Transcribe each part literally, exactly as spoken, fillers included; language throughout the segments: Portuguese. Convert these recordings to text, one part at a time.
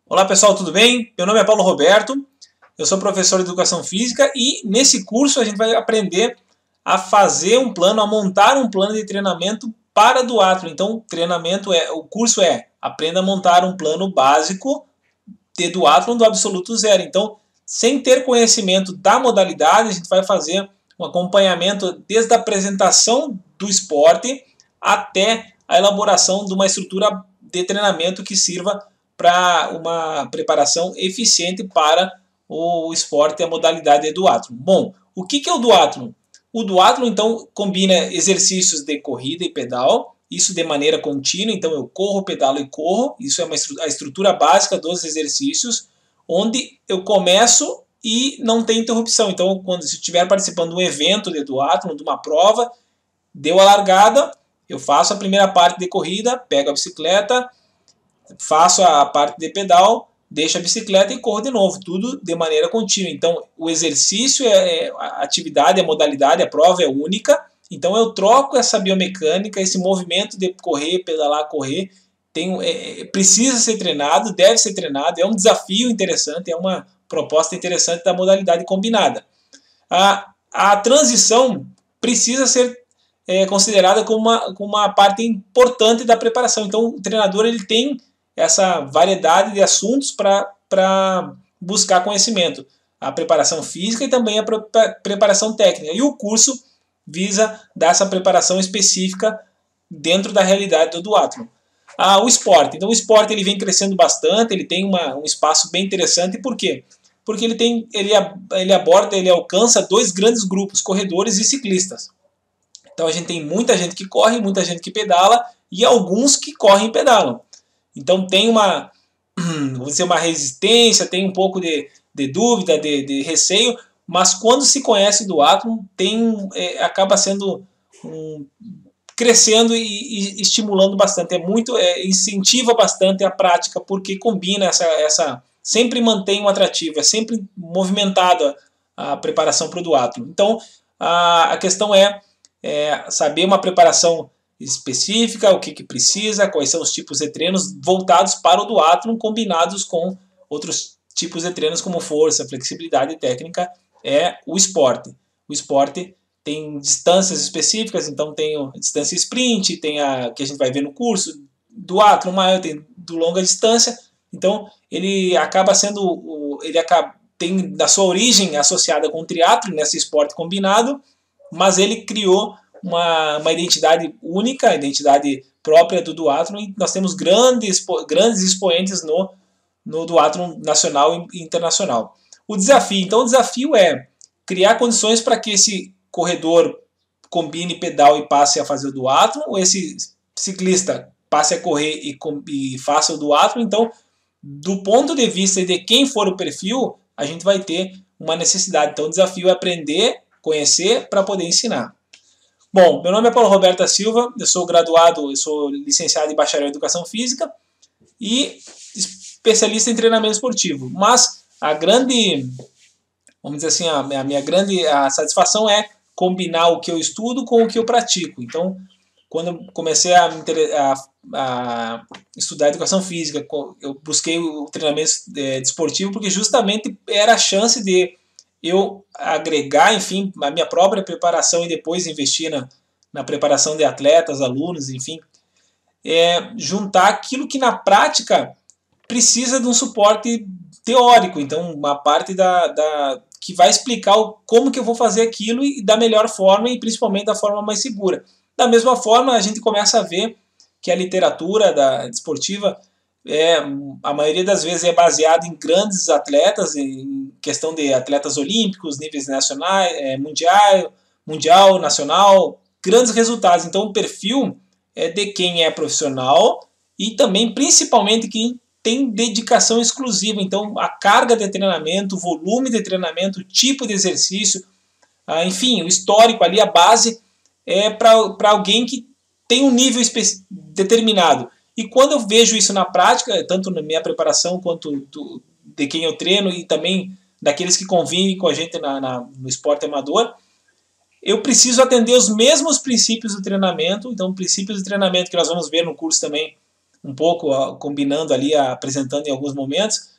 Olá pessoal, tudo bem? Meu nome é Paulo Roberto, eu sou professor de Educação Física e nesse curso a gente vai aprender a fazer um plano, a montar um plano de treinamento para duátlon. Então, treinamento é, o curso é aprenda a montar um plano básico de duátlon do absoluto zero. Então, sem ter conhecimento da modalidade, a gente vai fazer um acompanhamento desde a apresentação do esporte até a elaboração de uma estrutura de treinamento que sirva para uma preparação eficiente para o esporte e a modalidade de duátlon. Bom, o que é o duátlon? O duátlon, então, combina exercícios de corrida e pedal, isso de maneira contínua, então eu corro, pedalo e corro, isso é uma a estrutura básica dos exercícios, onde eu começo e não tem interrupção. Então, quando se estiver participando de um evento de duátlon, de uma prova, deu a largada, eu faço a primeira parte de corrida, pego a bicicleta, faço a parte de pedal, deixo a bicicleta e corro de novo, tudo de maneira contínua. Então, o exercício, é, é a atividade, a modalidade, a prova é única, então eu troco essa biomecânica, esse movimento de correr, pedalar, correr, tem, é, precisa ser treinado, deve ser treinado, é um desafio interessante, é uma proposta interessante da modalidade combinada. A, a transição precisa ser é, considerada como uma, como uma parte importante da preparação, então o treinador ele tem essa variedade de assuntos para buscar conhecimento. A preparação física e também a pre preparação técnica. E o curso visa dar essa preparação específica dentro da realidade do duátlon. Ah, o esporte. Então o esporte ele vem crescendo bastante, ele tem uma, um espaço bem interessante. Por quê? Porque ele, tem, ele, ele aborda, ele alcança dois grandes grupos, corredores e ciclistas. Então a gente tem muita gente que corre, muita gente que pedala e alguns que correm e pedalam. Então tem uma, vamos dizer, uma resistência, tem um pouco de, de dúvida, de, de receio, mas quando se conhece duátlon, tem, é, acaba sendo um, crescendo e, e estimulando bastante. É muito, é, incentiva bastante a prática, porque combina essa, essa sempre mantém um atrativo, é sempre movimentada a, a preparação para o duátlon. Então a, a questão é, é saber uma preparação específica, o que, que precisa, quais são os tipos de treinos voltados para o duátlon, combinados com outros tipos de treinos como força, flexibilidade e técnica, é o esporte. O esporte tem distâncias específicas, então tem a distância sprint, tem a que a gente vai ver no curso, duátlon maior, tem do longa distância, então ele acaba sendo, ele acaba, tem da sua origem associada com o triatlon, nesse esporte combinado, mas ele criou Uma, uma identidade única, a identidade própria do duátlon, e nós temos grandes, grandes expoentes no, no duátlon nacional e internacional. O desafio, então o desafio é criar condições para que esse corredor combine pedal e passe a fazer o duátlon, ou esse ciclista passe a correr e, e faça o duátlon. Então, do ponto de vista de quem for o perfil, a gente vai ter uma necessidade. Então o desafio é aprender, conhecer, para poder ensinar. Bom, meu nome é Paulo Roberto da Silva, eu sou graduado, eu sou licenciado em bacharel em Educação Física e especialista em treinamento esportivo. Mas a grande, vamos dizer assim, a minha, a minha grande a satisfação é combinar o que eu estudo com o que eu pratico. Então, quando eu comecei a, a, a estudar Educação Física, eu busquei o treinamento esportivo porque justamente era a chance de eu agregar, enfim, a minha própria preparação e depois investir na, na preparação de atletas, alunos, enfim, é, juntar aquilo que na prática precisa de um suporte teórico, então uma parte da, da, que vai explicar o, como que eu vou fazer aquilo e da melhor forma e principalmente da forma mais segura. Da mesma forma, a gente começa a ver que a literatura da esportiva É, a maioria das vezes é baseada em grandes atletas, em questão de atletas olímpicos, níveis nacionais, é, mundial, mundial, nacional, grandes resultados. Então o perfil é de quem é profissional e também principalmente quem tem dedicação exclusiva. Então a carga de treinamento, o volume de treinamento, o tipo de exercício, ah, enfim, o histórico ali, a base é para alguém que tem um nível determinado. E quando eu vejo isso na prática, tanto na minha preparação quanto do, de quem eu treino e também daqueles que convivem com a gente na, na, no esporte amador, eu preciso atender os mesmos princípios do treinamento. Então, princípios do treinamento que nós vamos ver no curso também um pouco, ó, combinando ali, apresentando em alguns momentos,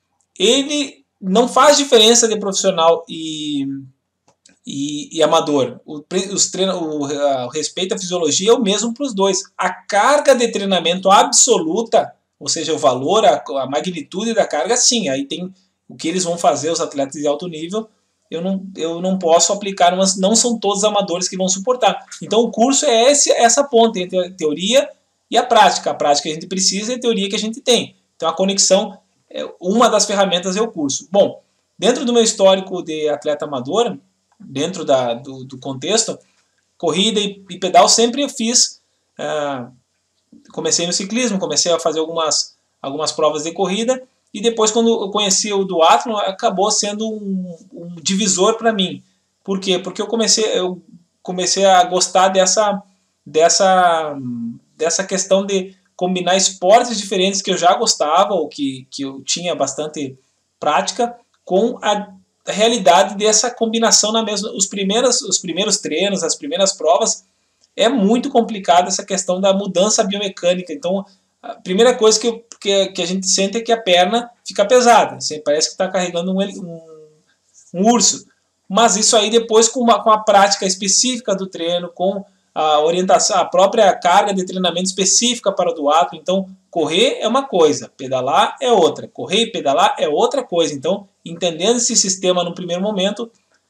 ele não faz diferença de profissional e, e, e amador. O, os treino, o, a, o respeito à fisiologia é o mesmo para os dois. A carga de treinamento absoluta, ou seja, o valor, a, a magnitude da carga, sim, aí tem o que eles vão fazer, os atletas de alto nível, eu não, eu não posso aplicar, mas não são todos amadores que vão suportar. Então o curso é esse, essa ponte entre a teoria e a prática. A prática que a gente precisa e a teoria que a gente tem. Então a conexão, uma das ferramentas é o curso. Bom, dentro do meu histórico de atleta amador, dentro da, do, do contexto, corrida e, e pedal sempre eu fiz. Ah, comecei no ciclismo, comecei a fazer algumas, algumas provas de corrida, e depois, quando eu conheci o duatlon, acabou sendo um, um divisor para mim. Por quê? Porque eu comecei, eu comecei a gostar dessa, dessa, dessa questão de combinar esportes diferentes que eu já gostava, ou que, que eu tinha bastante prática, com a realidade dessa combinação na mesma. Os primeiros, os primeiros treinos, as primeiras provas, é muito complicado essa questão da mudança biomecânica. Então, a primeira coisa que, eu, que, que a gente sente é que a perna fica pesada. Assim, parece que está carregando um, um, um urso. Mas isso aí depois, com, uma, com a prática específica do treino, com a orientação, a própria carga de treinamento específica para o duatlon. Então, correr é uma coisa, pedalar é outra. Correr e pedalar é outra coisa. Então, entendendo esse sistema no primeiro momento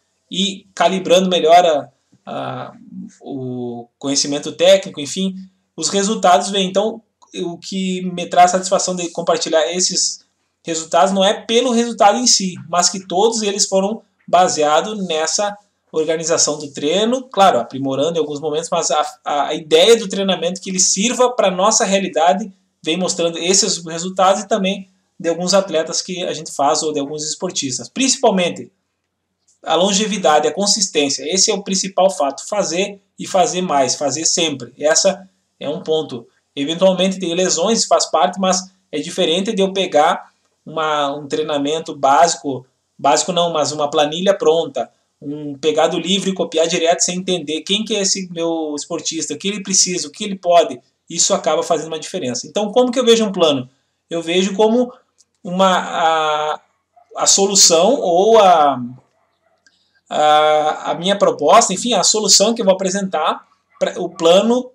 e calibrando melhor a, a, o conhecimento técnico, enfim, os resultados vêm. Então, o que me traz satisfação de compartilhar esses resultados não é pelo resultado em si, mas que todos eles foram baseados nessa organização do treino, claro, aprimorando em alguns momentos, mas a, a ideia do treinamento que ele sirva para a nossa realidade vem mostrando esses resultados, e também de alguns atletas que a gente faz, ou de alguns esportistas. Principalmente a longevidade, a consistência, esse é o principal fato, fazer e fazer mais, fazer sempre. Essa é um ponto. Eventualmente tem lesões, faz parte, mas é diferente de eu pegar uma, um treinamento básico, básico não, mas uma planilha pronta, um pegar do livro e copiar direto sem entender quem que é esse meu esportista, o que ele precisa, o que ele pode. Isso acaba fazendo uma diferença. Então, como que eu vejo um plano? Eu vejo como uma, a, a solução, ou a, a, a minha proposta, enfim, a solução que eu vou apresentar, pra, o plano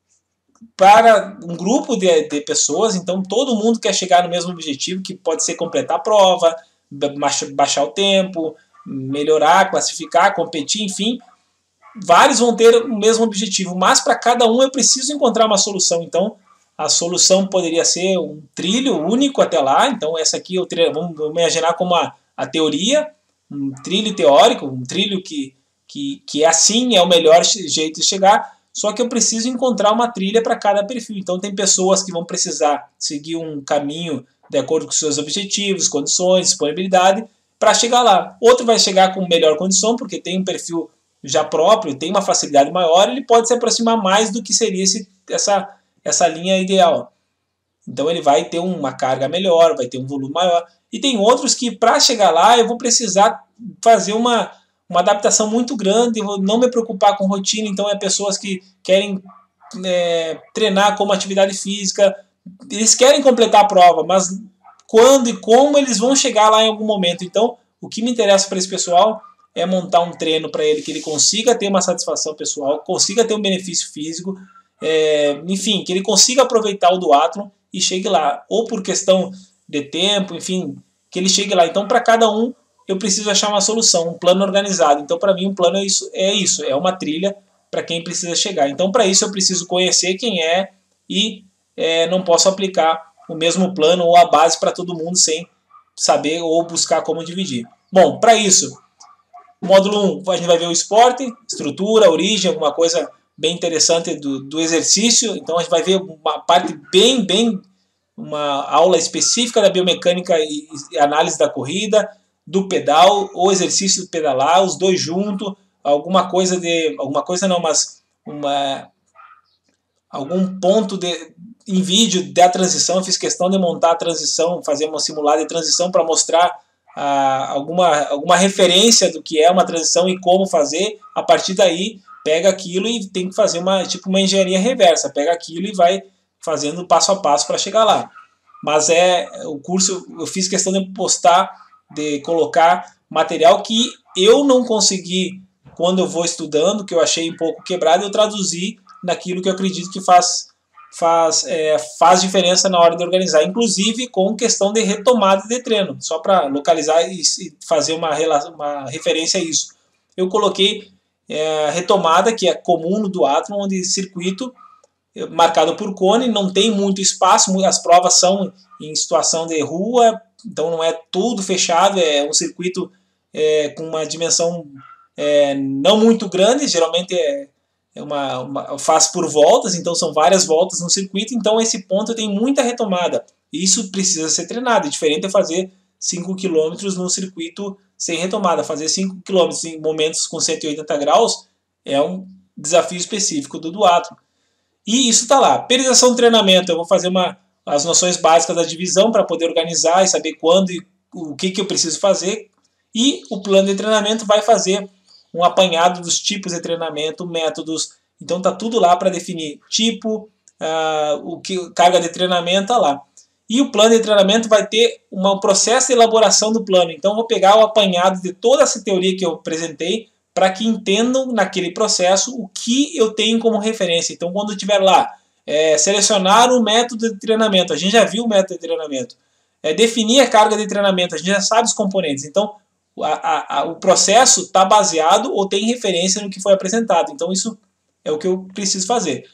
para um grupo de, de pessoas. Então todo mundo quer chegar no mesmo objetivo, que pode ser completar a prova, baixar o tempo, melhorar, classificar, competir, enfim. Vários vão ter o mesmo objetivo, mas para cada um eu preciso encontrar uma solução. Então a solução poderia ser um trilho único até lá. Então essa aqui, eu trilho, vamos, vamos imaginar como a, a teoria, um trilho teórico, um trilho que, que, que é assim, é o melhor jeito de chegar. Só que eu preciso encontrar uma trilha para cada perfil. Então tem pessoas que vão precisar seguir um caminho de acordo com seus objetivos, condições, disponibilidade, para chegar lá. Outro vai chegar com melhor condição, porque tem um perfil já próprio, tem uma facilidade maior, ele pode se aproximar mais do que seria esse, essa, essa linha ideal. Então ele vai ter uma carga melhor, vai ter um volume maior. E tem outros que, para chegar lá, eu vou precisar fazer uma... uma adaptação muito grande, eu vou não me preocupar com rotina. Então é pessoas que querem é, treinar como atividade física, eles querem completar a prova, mas quando e como eles vão chegar lá em algum momento. Então o que me interessa para esse pessoal é montar um treino para ele, que ele consiga ter uma satisfação pessoal, consiga ter um benefício físico, é, enfim, que ele consiga aproveitar o duatlon e chegue lá, ou por questão de tempo, enfim, que ele chegue lá. Então para cada um eu preciso achar uma solução, um plano organizado. Então, para mim, um plano é isso, é isso, é uma trilha para quem precisa chegar. Então, para isso, eu preciso conhecer quem é, e é, não posso aplicar o mesmo plano ou a base para todo mundo sem saber ou buscar como dividir. Bom, para isso, módulo um, a gente vai ver o esporte, estrutura, origem, alguma coisa bem interessante do, do exercício. Então, a gente vai ver uma parte bem, bem, uma aula específica da biomecânica e, e análise da corrida, do pedal, o exercício de pedalar, os dois juntos, alguma coisa de, alguma coisa não, mas uma, algum ponto de, em vídeo da transição. Eu fiz questão de montar a transição, fazer uma simulada de transição para mostrar ah, alguma, alguma referência do que é uma transição e como fazer. A partir daí, pega aquilo e tem que fazer uma, tipo uma engenharia reversa, pega aquilo e vai fazendo passo a passo para chegar lá. Mas é o curso, eu fiz questão de postar, de colocar material que eu não consegui quando eu vou estudando, que eu achei um pouco quebrado, eu traduzi naquilo que eu acredito que faz, faz, é, faz diferença na hora de organizar, inclusive com questão de retomada de treino, só para localizar e, e fazer uma, uma referência a isso. Eu coloquei é, retomada, que é comum no duatlon, onde circuito marcado por cone, não tem muito espaço, as provas são em situação de rua, então não é tudo fechado, é um circuito é, com uma dimensão é, não muito grande, geralmente é, é uma, uma, faz por voltas, então são várias voltas no circuito, então esse ponto tem muita retomada, isso precisa ser treinado, é diferente de fazer cinco quilômetros num circuito sem retomada, fazer cinco quilômetros em momentos com cento e oitenta graus é um desafio específico do duatlon. E isso está lá. Periodização do treinamento, eu vou fazer uma, as noções básicas da divisão para poder organizar e saber quando e o que, que eu preciso fazer. E o plano de treinamento vai fazer um apanhado dos tipos de treinamento, métodos. Então está tudo lá para definir tipo, uh, o que, carga de treinamento, tá lá. E o plano de treinamento vai ter um processo de elaboração do plano. Então eu vou pegar o apanhado de toda essa teoria que eu apresentei, para que entendam naquele processo o que eu tenho como referência. Então, quando tiver lá, é, selecionar o método de treinamento, a gente já viu o método de treinamento, é, definir a carga de treinamento, a gente já sabe os componentes. Então, a, a, a, o processo está baseado ou tem referência no que foi apresentado. Então, isso é o que eu preciso fazer.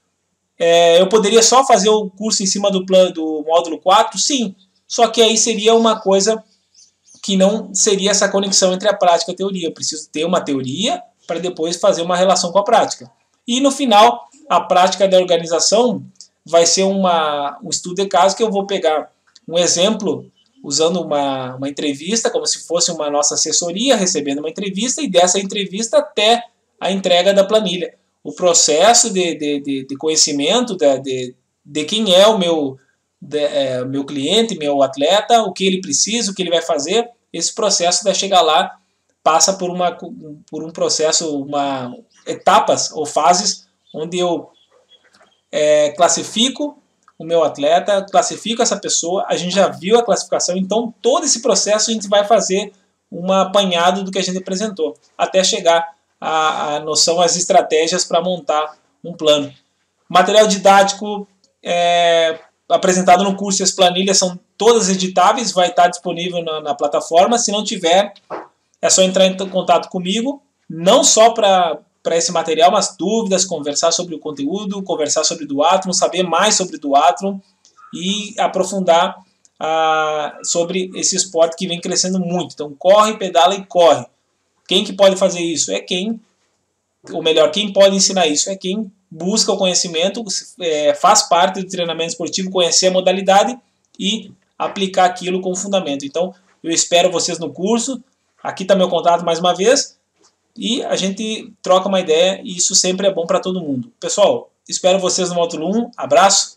É, eu poderia só fazer o curso em cima do, plano, do módulo quatro? Sim, só que aí seria uma coisa que não seria essa conexão entre a prática e a teoria. Eu preciso ter uma teoria para depois fazer uma relação com a prática. E no final, a prática da organização vai ser uma, um estudo de caso que eu vou pegar um exemplo usando uma, uma entrevista, como se fosse uma nossa assessoria, recebendo uma entrevista, e dessa entrevista até a entrega da planilha. O processo de, de, de, de conhecimento de, de, de quem é o meu, de, é, meu cliente, meu atleta, o que ele precisa, o que ele vai fazer. Esse processo de chegar lá passa por, uma, por um processo, uma, etapas ou fases onde eu é, classifico o meu atleta, classifico essa pessoa, a gente já viu a classificação, então todo esse processo a gente vai fazer um apanhado do que a gente apresentou, até chegar à, à noção, às estratégias para montar um plano. Material didático é, apresentado no curso, as planilhas são todas editáveis, vai estar disponível na, na plataforma. Se não tiver, é só entrar em contato comigo, não só para para esse material, mas dúvidas, conversar sobre o conteúdo, conversar sobre duatlon, saber mais sobre duatlon e aprofundar ah, sobre esse esporte que vem crescendo muito. Então corre, pedala e corre. Quem que pode fazer isso? É quem, ou melhor, quem pode ensinar isso? É quem busca o conhecimento, é, faz parte do treinamento esportivo, conhecer a modalidade e aplicar aquilo com fundamento. Então, eu espero vocês no curso. Aqui está meu contato mais uma vez. E a gente troca uma ideia e isso sempre é bom para todo mundo. Pessoal, espero vocês no módulo um. Abraço.